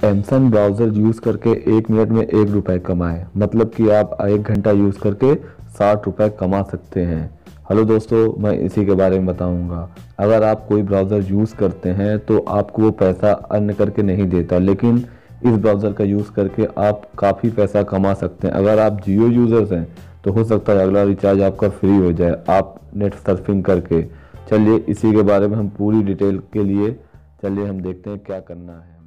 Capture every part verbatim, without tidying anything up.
एमसन browser use करके एक minute में एक रुपए कमाए, मतलब कि आप एक घंटा यूज़ करके साठ रुपए कमा सकते हैं। हेलो दोस्तों, मैं इसी के बारे में बताऊंगा। अगर आप कोई ब्राउज़र यूज़ करते हैं तो आपको वो पैसा अर्न करके नहीं देता, लेकिन इस ब्राउज़र का यूज़ करके आप काफ़ी पैसा कमा सकते हैं। अगर आप जियो यूज़र्स हैं तो हो सकता है अगला रिचार्ज आपका फ्री हो जाए आप नेट सर्फिंग करके। चलिए इसी के बारे में हम पूरी डिटेल के लिए चलिए हम देखते हैं क्या करना है हमें।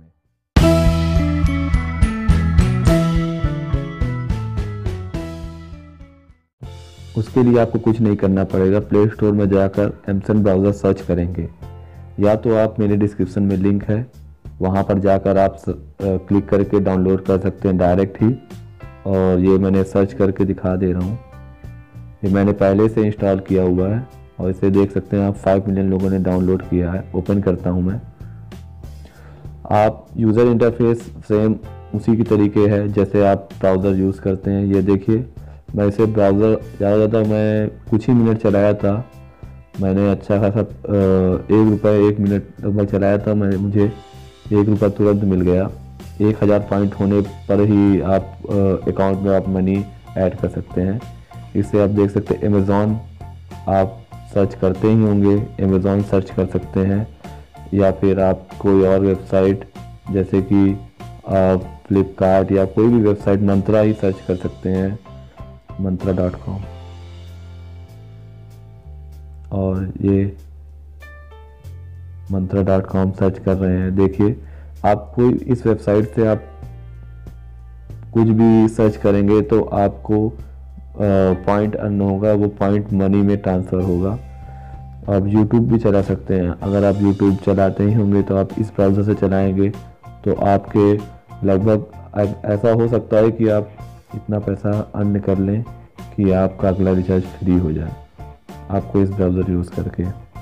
उसके लिए आपको कुछ नहीं करना पड़ेगा। प्ले स्टोर में जाकर एमसन ब्राउज़र सर्च करेंगे, या तो आप मेरे डिस्क्रिप्शन में लिंक है वहाँ पर जाकर आप क्लिक करके डाउनलोड कर सकते हैं डायरेक्ट ही। और ये मैंने सर्च करके दिखा दे रहा हूँ, ये मैंने पहले से इंस्टॉल किया हुआ है और इसे देख सकते हैं आप फाइव मिलियन लोगों ने डाउनलोड किया है। ओपन करता हूँ मैं। आप यूज़र इंटरफेस सेम उसी की तरीके है जैसे आप ब्राउज़र यूज़ करते हैं। ये देखिए, मैं इसे ब्राउज़र ज़्यादा ज़्यादा मैं कुछ ही मिनट चलाया था। मैंने अच्छा खासा एक रुपये एक मिनट लगभग चलाया था। मैं मुझे एक रुपया तुरंत मिल गया। एक हज़ार पॉइंट होने पर ही आप अकाउंट में आप मनी ऐड कर सकते हैं। इससे आप देख सकते हैं अमेज़ॉन आप सर्च करते ही होंगे, अमेज़ॉन सर्च कर सकते हैं, या फिर आप कोई और वेबसाइट जैसे कि आप फ्लिपकार्ट या कोई भी वेबसाइट, मंत्रा ही सर्च कर सकते हैं, मंत्रा डॉट कॉम। और ये मंत्रा डॉट कॉम सर्च कर रहे हैं। देखिए, आप कोई इस वेबसाइट से आप कुछ भी सर्च करेंगे तो आपको पॉइंट अर्न होगा, वो पॉइंट मनी में ट्रांसफ़र होगा। आप यूट्यूब भी चला सकते हैं। अगर आप यूट्यूब चलाते ही होंगे तो आप इस ब्राउज़र से चलाएंगे तो आपके लगभग ऐसा हो सकता है कि आप इतना पैसा अर्न कर लें कि आपका अगला रिचार्ज फ्री हो जाए आपको इस ब्राउज़र यूज़ करके।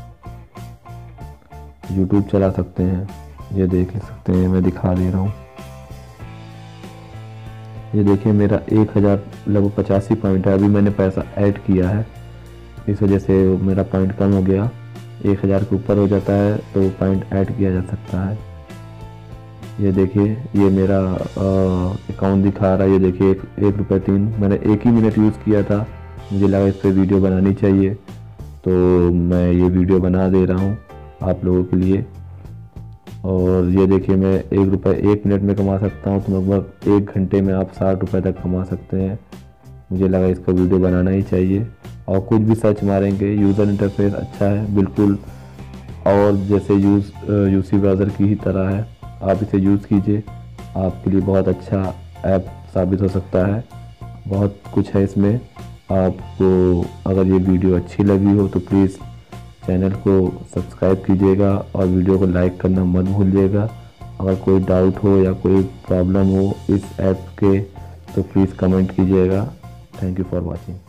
यूट्यूब चला सकते हैं, ये देख सकते हैं, मैं दिखा दे रहा हूँ। ये देखिए, मेरा एक हज़ार लगभग पचासी पॉइंट है। अभी मैंने पैसा ऐड किया है, इस वजह से मेरा पॉइंट कम हो गया। एक हज़ार के ऊपर हो जाता है तो पॉइंट ऐड किया जा सकता है। ये देखिए, ये मेरा अकाउंट दिखा रहा है। ये देखिए, एक एक रुपये तीन मैंने एक ही मिनट यूज़ किया था। मुझे लगा इस पर वीडियो बनानी चाहिए तो मैं ये वीडियो बना दे रहा हूँ आप लोगों के लिए। और ये देखिए, मैं एक रुपये एक मिनट में कमा सकता हूँ, तो लगभग एक घंटे में आप साठ रुपये तक कमा सकते हैं। मुझे लगा इसका वीडियो बनाना ही चाहिए। और कुछ भी सर्च मारेंगे, यूज़र इंटरफेस अच्छा है बिल्कुल, और जैसे यूज़ यूसी ब्राउज़र की ही तरह है। आप इसे यूज़ कीजिए, आपके लिए बहुत अच्छा ऐप साबित हो सकता है। बहुत कुछ है इसमें। आपको अगर ये वीडियो अच्छी लगी हो तो प्लीज़ चैनल को सब्सक्राइब कीजिएगा और वीडियो को लाइक करना मत भूलिएगा। अगर कोई डाउट हो या कोई प्रॉब्लम हो इस ऐप के तो प्लीज़ कमेंट कीजिएगा। Thank you for watching.